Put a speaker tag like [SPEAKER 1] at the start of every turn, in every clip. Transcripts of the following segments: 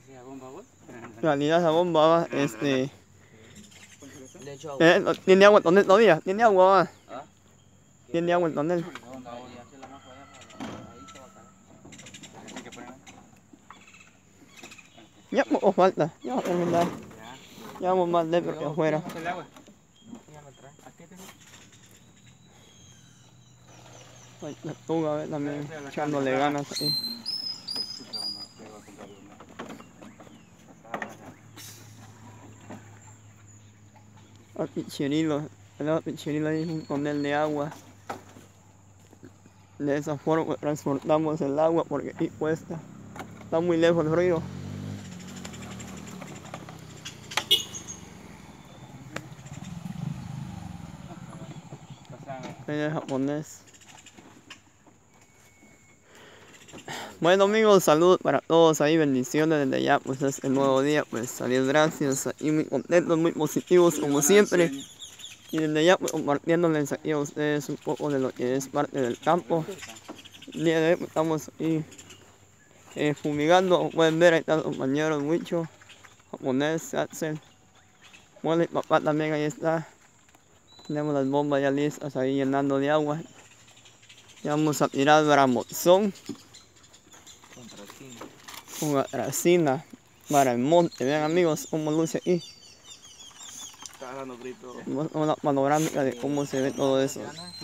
[SPEAKER 1] Realidad esa bomba va,
[SPEAKER 2] Le echo agua.
[SPEAKER 1] no, ¿tiene agua el tonel todavía? ¿Tiene agua va?
[SPEAKER 2] ¿Ah?
[SPEAKER 1] ¿Tiene agua el tonel?
[SPEAKER 2] No, ya se la majo allá para ahí se va a caer.
[SPEAKER 1] Ya poco falta, ya va a terminar. Ya vamos más dentro que afuera. Ay, la tuga, a ver, también echándole ganas ahí. Al pichirilo, el pichirilo ahí es un tonel de agua. De esa forma transportamos el agua porque aquí cuesta. Está muy lejos el río. Ahí es japonés. Bueno amigos, saludos para todos ahí, bendiciones desde allá, pues es el nuevo día, pues salir gracias y muy contentos, muy positivos como siempre. Y desde allá pues, compartiéndoles aquí a ustedes un poco de lo que es parte del campo. El día de hoy pues, estamos ahí fumigando, como pueden ver ahí están los compañeros Wicho, japonés, Axel. Bueno, y papá también ahí está. Tenemos las bombas ya listas ahí llenando de agua. Ya vamos a tirar bramozón con atracina para el monte. Vean amigos cómo luce aquí. Una panorámica de cómo se ve todo eso.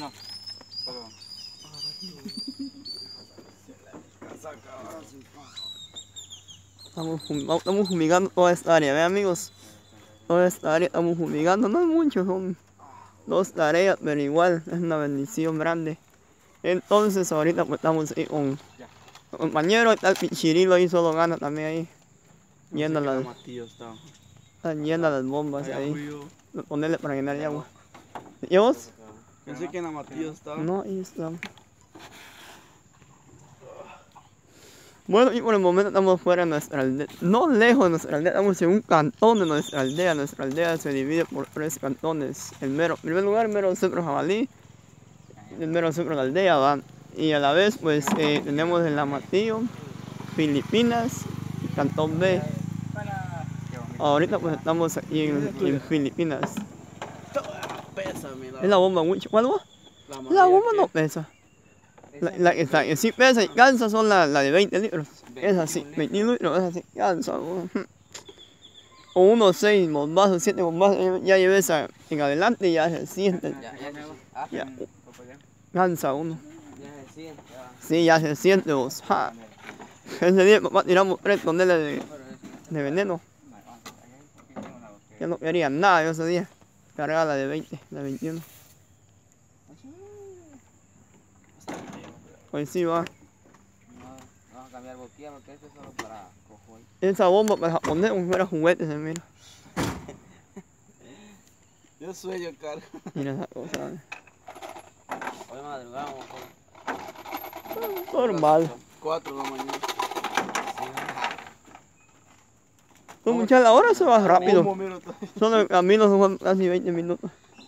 [SPEAKER 1] Estamos fumigando toda esta área, vean amigos. Toda esta área estamos fumigando, no es mucho, son 2 tareas, pero igual es una bendición grande. Entonces ahorita pues estamos ahí con el compañero, está el pichirilo ahí, solo gana también ahí. Llena las bombas ahí. Ponerle para llenar de agua. ¿Y vos?
[SPEAKER 3] Pensé que en Amatillo estaba.
[SPEAKER 1] No, ahí está. Bueno, y por el momento estamos fuera de nuestra aldea, no lejos de nuestra aldea, estamos en un cantón de nuestra aldea. Nuestra aldea se divide por 3 cantones. En primer lugar, el mero centro Jabalí, el mero centro de la aldea, ¿va? Y a la vez, pues, tenemos el Amatillo, Filipinas, y Cantón B. Ahorita, pues, estamos aquí en Filipinas.
[SPEAKER 3] Pesa, mira.
[SPEAKER 1] Es la bomba mucho. ¿Cuál va? La bomba no pesa. La que sí pesa y cansa son la de 20 litros. Es así, 20 litros, es así, cansa. O unos 6 bombazos, 7 bombazos, ya llevé esa en adelante y ya se siente. Ya, cansa uno. Sí, ya se siente vos. Ja. Ese día papá tiramos 3 toneladas de veneno. Ya no quería nada yo ese día. Cargaba la de 20, la de 21. Pues sí va.
[SPEAKER 2] Vamos a cambiar boquilla porque este es solo para cojoy.
[SPEAKER 1] Esa bomba para japonés como si fuera juguete, se mira.
[SPEAKER 3] Yo sueño, cara.
[SPEAKER 1] Mira esa cosa.
[SPEAKER 2] Hoy madrugamos.
[SPEAKER 1] Normal.
[SPEAKER 3] 4 de la mañana.
[SPEAKER 1] Pues muchachos, ahora se va rápido.
[SPEAKER 3] ¿Cómo miro todo?
[SPEAKER 1] Solo el camino son casi 20 minutos.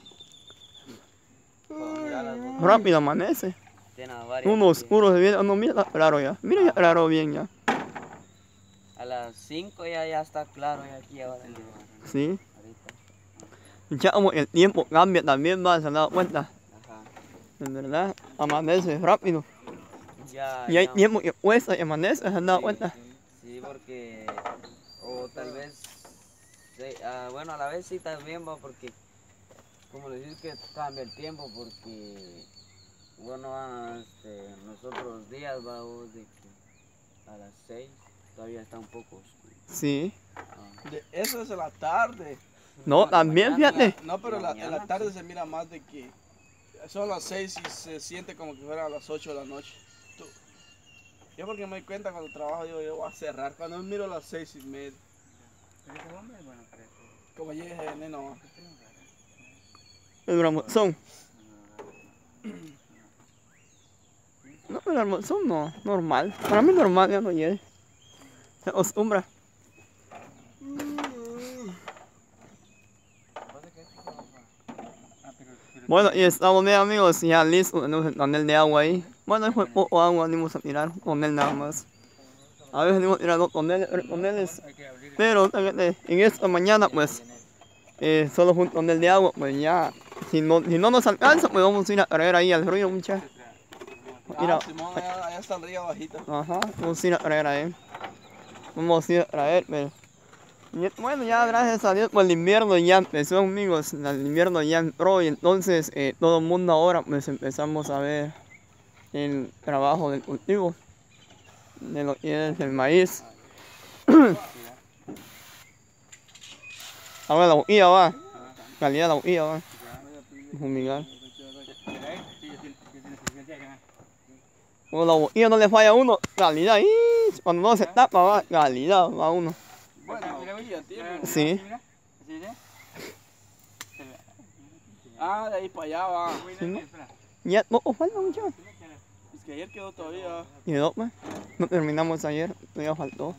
[SPEAKER 1] Rápido amanece. Uno oscuro se viene. No, mira, está claro ya. Mira, ya claro bien ya.
[SPEAKER 2] A las 5 ya está claro ya aquí ahora.
[SPEAKER 1] Sí. Ya como el tiempo cambia también, va, se han dado cuenta.
[SPEAKER 2] Ajá.
[SPEAKER 1] En verdad, amanece rápido.
[SPEAKER 2] Ya,
[SPEAKER 1] Y hay tiempo que cuesta y amanece, se han dado cuenta.
[SPEAKER 2] Sí, porque. O tal vez. Sí, bueno, a la vez sí también va porque. Como le dices que cambia el tiempo porque. Bueno, nosotros días va de que a las 6 todavía está un poco oscuro.
[SPEAKER 1] Sí.
[SPEAKER 3] Eso es en la tarde.
[SPEAKER 1] No, también fíjate.
[SPEAKER 3] No, pero en la tarde se mira más de que son las 6 y se siente como que fuera a las 8 de la noche. Yo porque me doy cuenta cuando trabajo, digo, yo voy a cerrar. Cuando miro las 6:30. Como llegue ese veneno.
[SPEAKER 1] El bramozón. No, el bramozón no, normal. Para mí normal, ya no llega. Se acostumbra. Bueno, y estamos bien amigos, ya listos, tenemos el tonel de agua ahí. Bueno, fue poco agua, venimos a tirar con él nada más. A veces tenemos que ir a 2 toneles, pero en esta mañana pues solo fue un tonel de agua, pues ya, si no nos alcanza, pues vamos a ir a traer ahí al río, muchachos. Mira,
[SPEAKER 3] Simón, allá está el río abajito.
[SPEAKER 1] ajá, vamos a ir a traer ahí. Vamos a ir a traer, pero... Bueno, ya gracias a Dios, pues el invierno ya empezó, amigos. El invierno ya entró y entonces todo el mundo ahora pues empezamos a ver el trabajo del cultivo de lo que es el maíz. Ahora la boquilla va, calidad de la boquilla va, fumigar. Cuando la boquilla no le falla a uno, calidad, y cuando no se tapa va, calidad va uno.
[SPEAKER 3] Bueno, ya tiene.
[SPEAKER 1] Sí.
[SPEAKER 3] Ah, de ahí para allá va.
[SPEAKER 1] Sí, ¿no? Ya poco falta, muchachos.
[SPEAKER 3] Es que ayer quedó todavía.
[SPEAKER 1] Quedó, pues. No terminamos ayer, todavía faltó.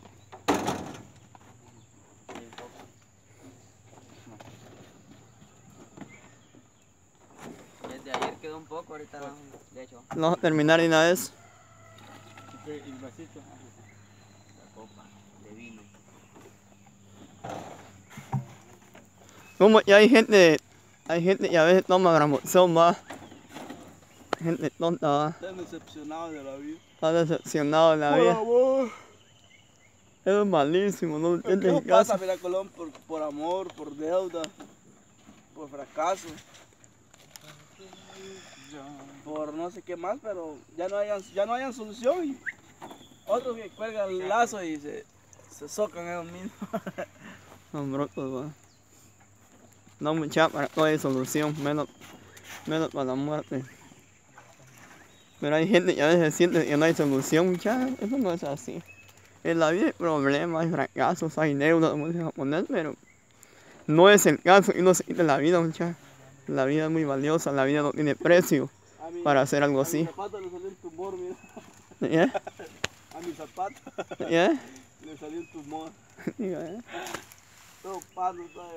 [SPEAKER 2] Desde ayer quedó un poco, ahorita no, de hecho.
[SPEAKER 1] Vamos a terminar de una vez.
[SPEAKER 2] El vasito. La copa de vino.
[SPEAKER 1] Como ya hay gente que a veces toma gramozón, va. Gente tonta, va.
[SPEAKER 3] Están decepcionados de la vida.
[SPEAKER 1] Está decepcionado de la
[SPEAKER 3] Por
[SPEAKER 1] vida.
[SPEAKER 3] amor.
[SPEAKER 1] Es malísimo, no lo
[SPEAKER 3] ¿Qué
[SPEAKER 1] entiendes
[SPEAKER 3] nos
[SPEAKER 1] en casa.
[SPEAKER 3] pasa, mira, Colón? Por amor, por deuda, por fracaso, por no sé qué más, pero ya no hayan solución. Y otros que cuelgan el lazo y se socan ellos mismos.
[SPEAKER 1] Son brotos, va. No, mucha, para todo hay solución, menos para la muerte. Pero hay gente que a veces siente que no hay solución, muchachos. Eso no es así. En la vida hay problemas, hay fracasos, hay deudas, como dice el japonés, pero no es el caso y no se quita la vida, muchachos. La vida es muy valiosa, la vida no tiene precio para hacer algo
[SPEAKER 3] A
[SPEAKER 1] así.
[SPEAKER 3] mi zapato le salió un tumor, mira.
[SPEAKER 1] ¿Ya?
[SPEAKER 3] A mi zapato
[SPEAKER 1] ¿Ya?
[SPEAKER 3] le salió un tumor.
[SPEAKER 1] Diga, ¿eh?
[SPEAKER 3] Todo pano, todo.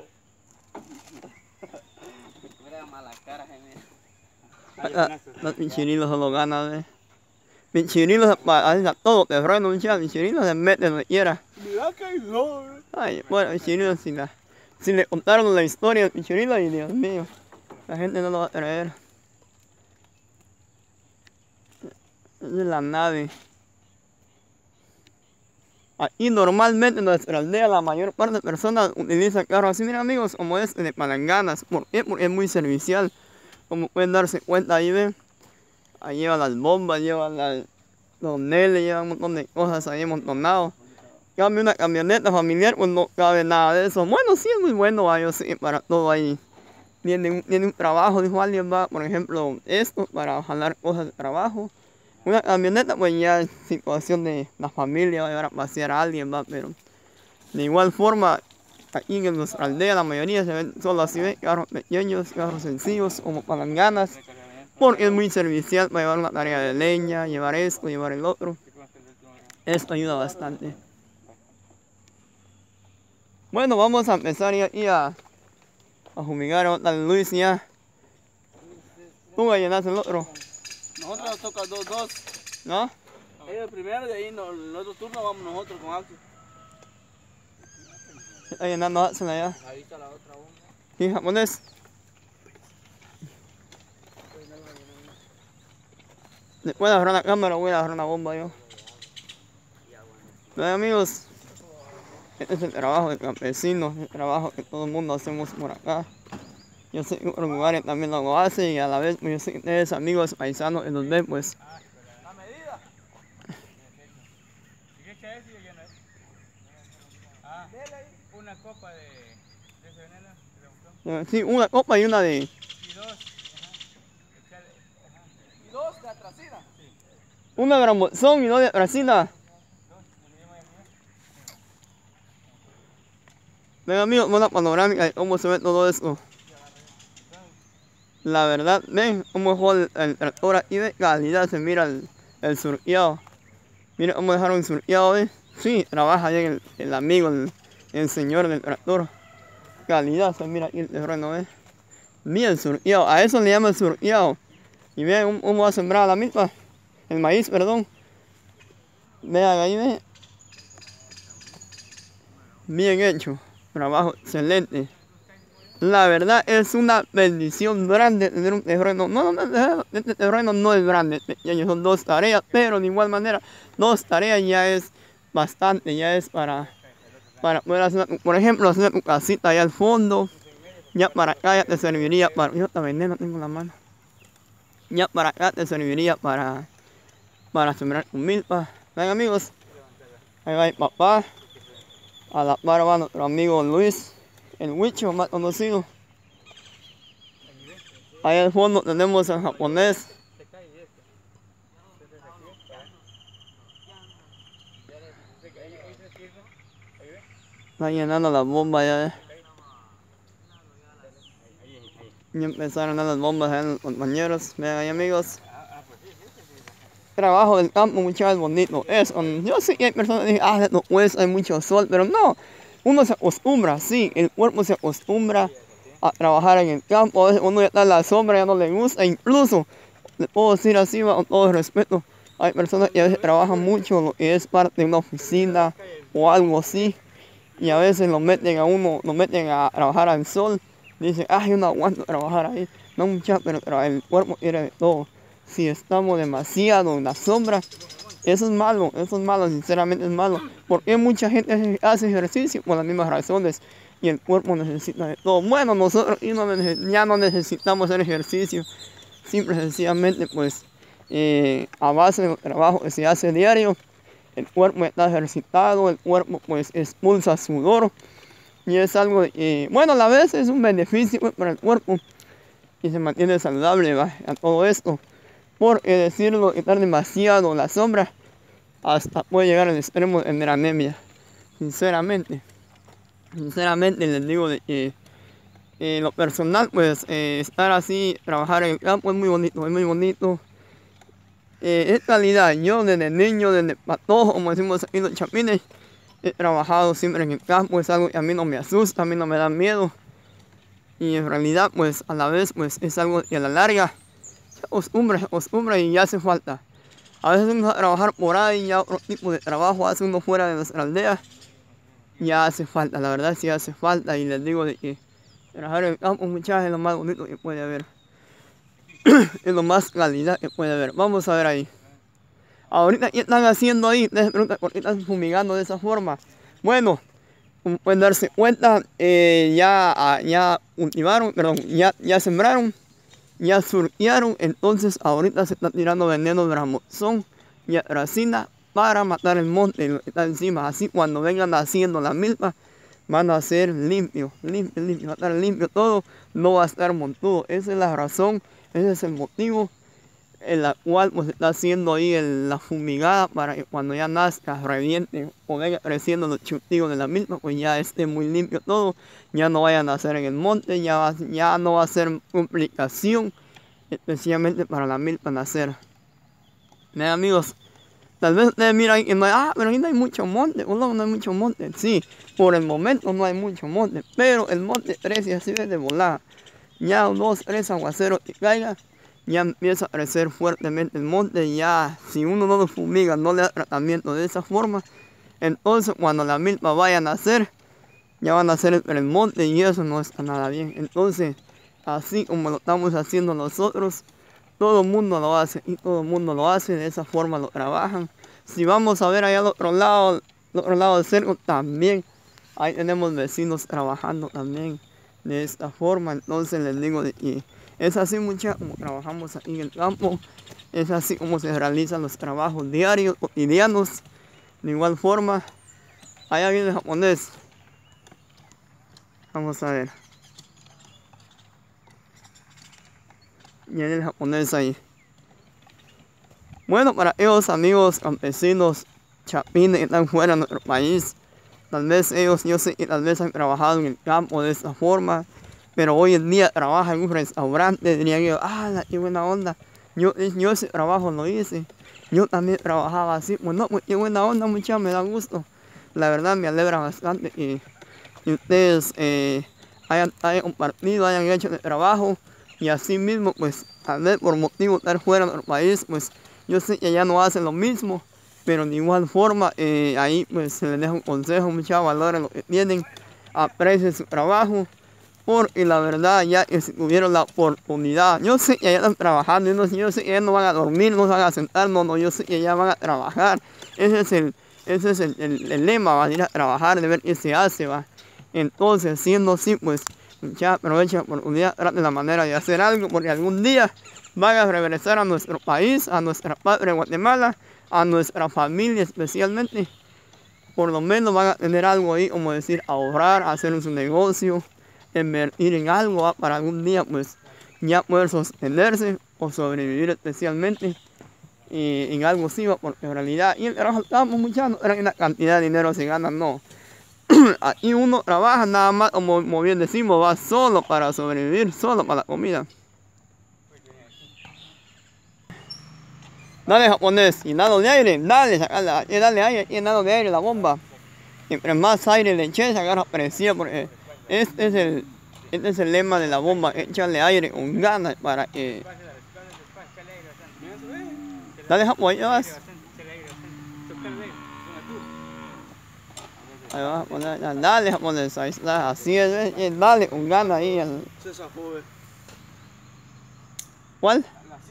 [SPEAKER 2] Mira mala cara, gente.
[SPEAKER 1] Los pinchirilos solo ganan, ¿eh? Pinchirilos a todo te freno, muchachos. Pinchirilos se meten donde quiera.
[SPEAKER 3] Mira que no,
[SPEAKER 1] Ay, bueno, pinchirilos si le contaron la historia del pinchirilo, ay Dios mío, la gente no lo va a creer. Es de la nave. Aquí normalmente en nuestra aldea la mayor parte de personas utilizan carros así, mira amigos, como este de palanganas. ¿Por qué? Porque es muy servicial. Como pueden darse cuenta ahí, ven. Ahí lleva las bombas, lleva los toneles, lleva un montón de cosas ahí amontonados. Cambia una camioneta familiar, pues no cabe nada de eso. Bueno, sí es muy bueno, va, yo sí, para todo ahí. Tiene un trabajo, dijo alguien, va, por ejemplo, esto, para jalar cosas de trabajo. Una camioneta, pues ya es situación de la familia, va a llevar a pasear a alguien, va, pero de igual forma, aquí en nuestra aldea la mayoría se ven solo así, ¿ve? Carros pequeños, carros sencillos, como palanganas, porque es muy servicial para llevar una tarea de leña, llevar esto, llevar el otro. Esto ayuda bastante. Bueno, vamos a empezar ya aquí a fumigar, a Luis ya. Tú vas a llenar el otro,
[SPEAKER 3] Nosotros nos toca 2-2.
[SPEAKER 1] ¿no?
[SPEAKER 3] Ellos primero, de ahí en el otro turno vamos nosotros con Axel.
[SPEAKER 1] Está llenando Axel allá.
[SPEAKER 2] Ahí está la otra bomba.
[SPEAKER 1] ¿Sí, japonés? Después de agarrar la cámara voy a agarrar una bomba yo. Bien, amigos, este es el trabajo del campesino, el trabajo que todo el mundo hacemos por acá. Yo sé que otros lugares también lo hacen y a la vez pues, yo sé que ustedes amigos paisanos que nos ven pues.
[SPEAKER 3] La medida.
[SPEAKER 4] ¿Qué echa eso y lleno eso? Ah, una copa de ese veneno que le gustó.
[SPEAKER 1] Sí, una copa y una de...
[SPEAKER 4] Y dos, ajá. Echarle, ajá.
[SPEAKER 3] Y 2 de atrasina.
[SPEAKER 1] Una gramozón y dos de brasina. Ven amigos, una panorámica de cómo se ve todo esto. La verdad, ven cómo dejó el tractor aquí de calidad, se mira el surqueado. Mira cómo dejaron el surqueado, ¿ves? Sí, trabaja bien el amigo, el señor del tractor. Calidad, se mira aquí el terreno, ¿ves? Mira el surqueado, a eso le llaman surqueado. Y vean cómo va a sembrar la milpa, el maíz, perdón. Vean ahí, ve. Bien hecho. Trabajo excelente. La verdad es una bendición grande tener un terreno. Este terreno no es grande, pequeño, son 2 tareas, pero de igual manera 2 tareas ya es bastante, ya es para poder hacer, por ejemplo, hacer tu casita allá al fondo. Ya para acá ya te serviría para, yo esta veneno tengo en la mano. Ya para acá te serviría para sembrar tu milpa. Ven amigos, ahí va mi papá. A la par va nuestro amigo Luis, el Huicho más conocido. Ahí al fondo tenemos al japonés. Está llenando las bombas ya. Y empezaron a dar las bombas a los compañeros. Vean ahí amigos. Trabajo del campo muchas veces bonito. Yo sé que hay personas que dicen, no pues hay mucho sol, pero no. Uno se acostumbra, sí, el cuerpo se acostumbra a trabajar en el campo. A veces uno ya está en la sombra, ya no le gusta. Incluso, le puedo decir así, con todo respeto, hay personas que a veces trabajan mucho lo que es parte de una oficina o algo así. Y a veces lo meten a trabajar al sol. Dicen, yo no aguanto trabajar ahí. No muchachos, pero el cuerpo quiere de todo. Si estamos demasiado en la sombra, eso es malo, sinceramente es malo. Porque mucha gente hace ejercicio por las mismas razones y el cuerpo necesita de todo. Bueno, nosotros ya no necesitamos hacer ejercicio, simple y sencillamente pues a base del trabajo que se hace diario, el cuerpo está ejercitado, el cuerpo pues expulsa sudor y es algo, bueno, a la vez es un beneficio para el cuerpo y se mantiene saludable, ¿va? A todo esto. Porque decirlo, estar demasiado en la sombra, hasta puede llegar al extremo de la anemia. Sinceramente les digo de que lo personal, pues estar así, trabajar en el campo es muy bonito. Es calidad. Yo desde niño, desde patojo, como decimos aquí los chapines, he trabajado siempre en el campo. Es algo que a mí no me asusta, a mí no me da miedo. Y en realidad, pues a la vez, pues es algo que a la larga se acostumbra y ya hace falta. A veces uno va a trabajar por ahí, ya otro tipo de trabajo hace uno fuera de nuestra aldea. Ya hace falta, la verdad sí hace falta. Y les digo de que trabajar en el campo, muchachos, es lo más bonito que puede haber. Es lo más calidad que puede haber. Vamos a ver ahí. Ahorita, ¿qué están haciendo ahí? Les preguntan por qué están fumigando de esa forma. Bueno, como pueden darse cuenta, ya cultivaron, ya sembraron. Ya surquearon, entonces ahorita se está tirando veneno de ramozón y atracina para matar el monte lo que está encima. Así cuando vengan haciendo la milpa, van a ser limpio, va a estar limpio todo, no va a estar montudo. Esa es la razón, ese es el motivo en la cual pues, se está haciendo ahí la fumigada para que cuando ya nazca, reviente o venga creciendo los chutigos de la milpa, pues ya esté muy limpio todo, ya no vayan a nacer en el monte, ya no va a ser complicación, especialmente para la milpa nacer. Miren amigos, tal vez ustedes miran que no hay, pero aquí no hay mucho monte, no hay mucho monte. Sí, por el momento no hay mucho monte, pero el monte crece así de volada. Ya 2, 3 aguaceros que caigan, ya empieza a crecer fuertemente el monte. Ya si uno no lo fumiga, no le da tratamiento de esa forma, entonces cuando la milpa vaya a nacer, ya van a nacer en el monte y eso no está nada bien. Entonces, así como lo estamos haciendo nosotros, todo el mundo lo hace y todo el mundo lo hace, de esa forma lo trabajan. Si vamos a ver allá al otro lado del cerco, también ahí tenemos vecinos trabajando también de esta forma. Entonces les digo de que es así muchachos como trabajamos aquí en el campo, es así como se realizan los trabajos diarios, cotidianos. De igual forma, allá viene el japonés. Vamos a ver. Viene el japonés ahí. Bueno, para ellos amigos campesinos, chapines que están fuera de nuestro país, tal vez ellos, yo sé que tal vez han trabajado en el campo de esta forma, pero hoy en día trabajan en un restaurante, dirían ellos, qué buena onda, yo ese trabajo lo hice, yo también trabajaba así, bueno, pues qué buena onda muchachos, me da gusto, la verdad me alegra bastante que ustedes hayan compartido, hayan hecho el trabajo, y así mismo pues tal vez por motivo de estar fuera de nuestro país, pues yo sé que ya no hacen lo mismo, pero de igual forma ahí pues se les deja un consejo, mucha valoren lo que tienen, aprecien su trabajo, porque la verdad ya que si tuvieron la oportunidad, yo sé que ya están trabajando, yo sé que ya no van a dormir, no se van a sentar, no, yo sé que ya van a trabajar, ese es el lema, va a ir a trabajar, de ver qué se hace, va. Entonces, siendo así, pues, ya aprovechen la oportunidad, traten la manera de hacer algo, porque algún día van a regresar a nuestro país, a nuestra patria Guatemala, a nuestra familia especialmente. Por lo menos van a tener algo ahí, como decir, ahorrar, hacer su negocio, invertir en algo, ¿va? Para algún día, pues, ya poder sostenerse o sobrevivir especialmente. Y en algo sí, ¿va? Porque en realidad, y el trabajo estamos muchachos, no una cantidad de dinero se gana, no. Aquí uno trabaja nada más, como bien decimos, va solo para sobrevivir, solo para la comida. Dale, japonés, llenado de aire, dale, sacala, dale aire, llenado de aire la bomba. Entre más aire le eches, agarra presión, porque este es el lema de la bomba, echarle aire con ganas para que... Dale, japonés, ya vas. Ahí va, japonés, dale, japonés, ahí está, así es, dale con ganas ahí. ¿Cuál?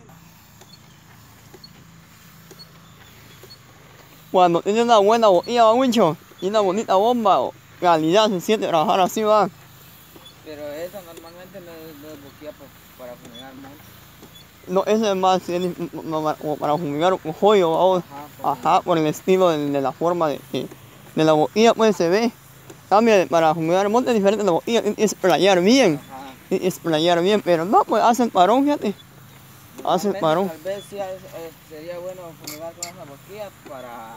[SPEAKER 1] Cuando tiene una buena boquilla, va mucho, y una bonita bomba, o calidad, se siente trabajar así, va.
[SPEAKER 2] Pero esa normalmente no es boquilla para fumigar mucho.
[SPEAKER 1] No, ese es más como para fumigar un joyo, vamos. Ajá, por el estilo de la forma de la boquilla, pues se ve. Cambia para fumigar el monte es diferente de la boquilla, es playar bien. Es playar bien, pero no, pues hacen parón, fíjate. Hacen parón.
[SPEAKER 2] Tal vez sí sería bueno fumigar con esa boquilla para...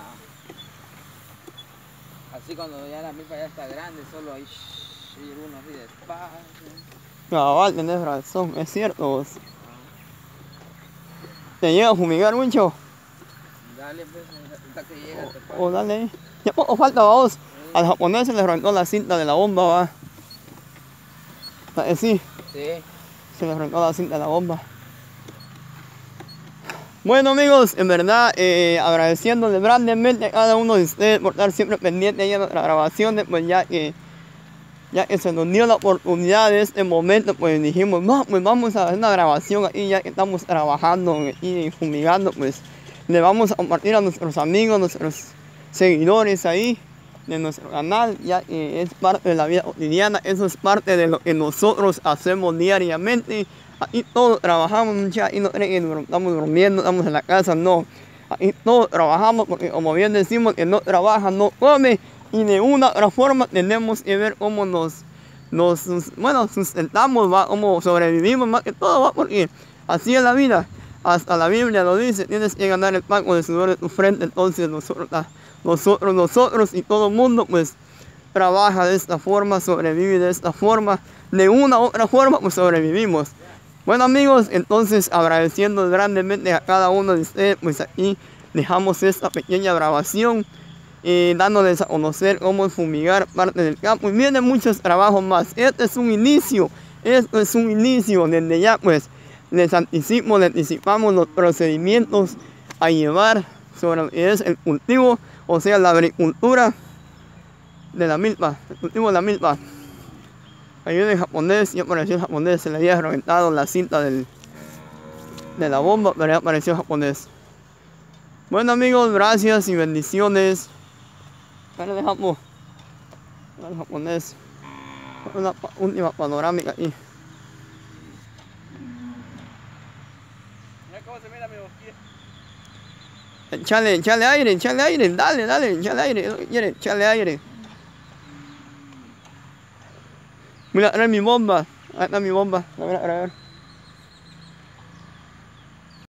[SPEAKER 2] Así cuando ya la milpa ya está grande, solo ahí ir uno así despacio.
[SPEAKER 1] Cabal, tenés razón, es cierto vos. ¿Te llega a fumigar mucho?
[SPEAKER 2] Dale pues, hasta que llega te
[SPEAKER 1] O dale ahí. Ya poco falta, vos. Al japonés se le reventó la cinta de la bomba, va. Sí, se le reventó la cinta de la bomba. Bueno amigos, en verdad agradeciéndole grandemente a cada uno de ustedes por estar siempre pendiente de nuestras grabaciones, pues ya que se nos dio la oportunidad de este momento, pues dijimos, no, pues vamos a hacer una grabación aquí ya que estamos trabajando y fumigando, pues le vamos a compartir a nuestros amigos, nuestros seguidores ahí de nuestro canal, ya que es parte de la vida cotidiana, eso es parte de lo que nosotros hacemos diariamente. Aquí todos trabajamos, muchachos, y no creen que estamos durmiendo, estamos en la casa, no. Aquí todos trabajamos porque, como bien decimos, que no trabaja, no come. Y de una u otra forma tenemos que ver cómo nos sustentamos, ¿va? Cómo sobrevivimos, más que todo, ¿va? Porque así es la vida. Hasta la Biblia lo dice, tienes que ganar el pan con el sudor de tu frente. Entonces nosotros y todo el mundo, pues, trabaja de esta forma, sobrevive de esta forma. De una u otra forma, pues sobrevivimos. Bueno amigos, entonces agradeciendo grandemente a cada uno de ustedes, pues aquí dejamos esta pequeña grabación dándoles a conocer cómo fumigar parte del campo y vienen muchos trabajos más. Este es un inicio, desde ya pues les anticipamos los procedimientos a llevar sobre lo que es el cultivo, o sea la agricultura de la milpa, el cultivo de la milpa. Ahí viene el japonés, ya apareció el japonés, se le había reventado la cinta de la bomba, pero ya apareció el japonés. Bueno amigos, gracias y bendiciones. Ahí le dejamos al japonés. Una última panorámica ahí.
[SPEAKER 3] Mira cómo se mira mi boquilla.
[SPEAKER 1] Echale aire, dale, echale aire. Mira, ahora mi bomba, ahí está mi bomba, a ver.